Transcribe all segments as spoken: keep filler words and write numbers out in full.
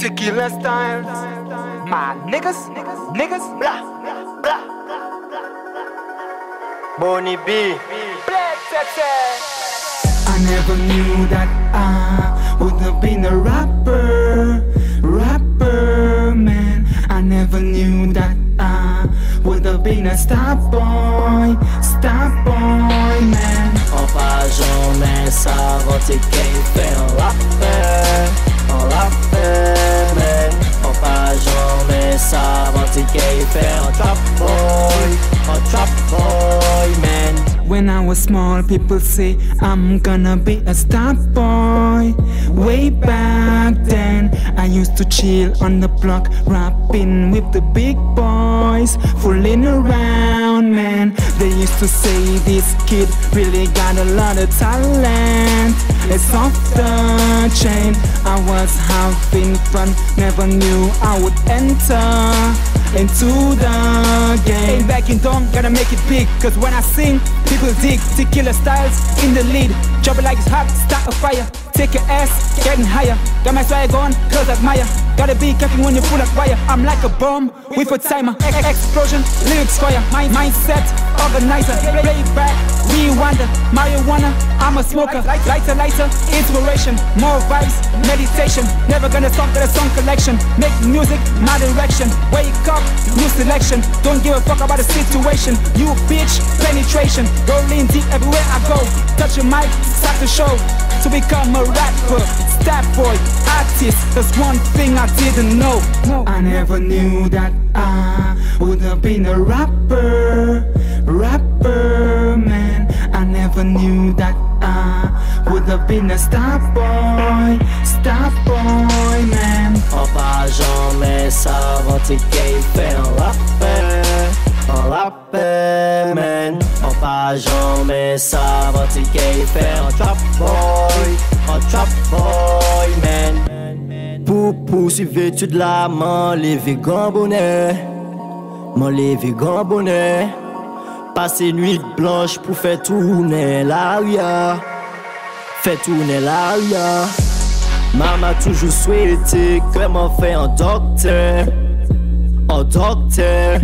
Tequila styles. My niggas, niggas, blah, blah. Bonnie B. I never knew that I would have been a rapper, rapper, man. I never knew that I would have been a star boy, star boy, man. On va jamais savoir t'es qu'elle fait un rappeur, un rappeur, man. On va jamais savoir t'es qu'elle fait un trap boy, un trap boy, man. When I was small, people say I'm gonna be a star boy. Way back then, I used to chill on the block, rapping with the big boys, fooling around, man. They used to say this kid really got a lot of talent. It's off the chain. I was having fun, never knew I would enter into the game. Ain't backing down, gotta make it big. Cause when I sing, people dig. Tequila styles in the lead. Drop it like it's hot, start a fire. Take your ass, getting higher. Got my swag on, cause admire. Gotta be careful when you pull up wire. I'm like a bomb with a timer. Ex explosion, lyrics fire. Mind mindset, organizer. Play back, rewinder. Marijuana, I'm a smoker. Lighter, lighter, inspiration. More vibes, meditation. Never gonna stop with a song collection. Make music, my direction. Wake up, new selection. Don't give a fuck about the situation. You bitch, penetration. Rolling deep everywhere I go. Touch your mic, start the show. To become a rapper, star boy, artist. That's one thing I didn't know. I never knew that I would have been a rapper, rapper, man. I never knew that I would have been a star boy, star boy, man. On va jamais savoir t'es qu'elle fait un rappeur, un rappeur, man. On va jamais savoir t'es qu'elle fait un trap boy, un trap boy, man. Pour poursuivre tu de la main, levé grand bonnet, mon levé grand bonnet. Passer nuit blanche pour faire tourner l'aria, faire tourner l'aria. Maman toujours souhaité que m'en fait un docteur, un docteur.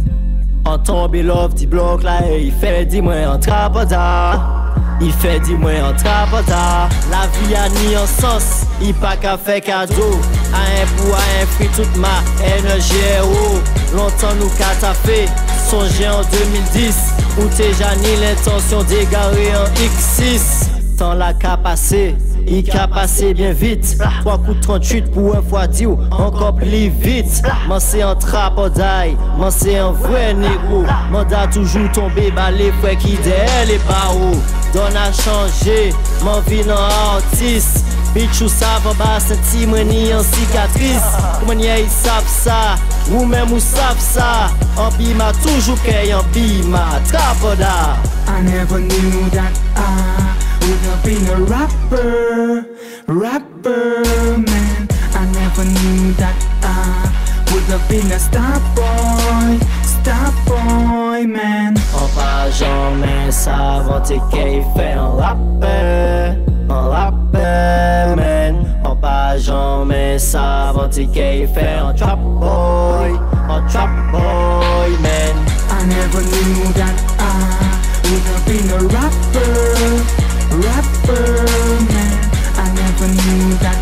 En tombé love du bloc là et il fait dis-moi un trapada. Il fait dis-moi un trapada. La vie a ni un sens, il pas qu'à faire cadeau. A un pour à un fruit toute ma énergie est haut. Longtemps nous qu'a fait, songé en deux mille dix. Où t'es ni l'intention d'égarer en X six. Tant la qu'a passé, il qu'a passé bien vite. Trois coups trente-huit pour un fois dix ou encore plus vite. M'en c'est un trapodaille, m'en c'est un vrai négro. Mandat toujours tombé, bah les frères qui derrière les barreaux. Donne à changer, m'en vie en artiste. Bitch ou savent bah senti moi ni en cicatrice. Comment y'a ils savent ça, ou même ou savent ça. En bima toujours qu'il y a en bima, trapoda. I never knew that I would have been a rapper, rapper, man. I never knew that I would have been a star boy, star boy, man. On va jamais savoir t'es qu'elle fait un rappeur, un rappeur, man. On va jamais savoir t'es qu'elle fait un trap boy, un trap boy, man. I never knew that I would have been a rapper, rapper, man. I never knew that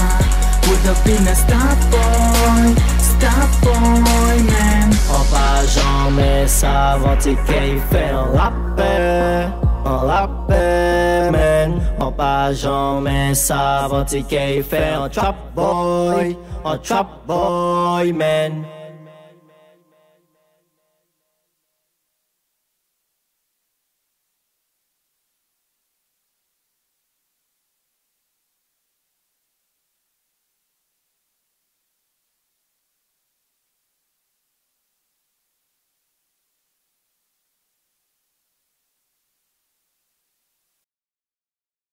I would have been a star boy, star boy, man. On va jamais savoir t'es qu'elle fait un rappeur, un rappeur, man. On va jamais savoir t'es qu'elle fait un trap boy, un trap boy, man.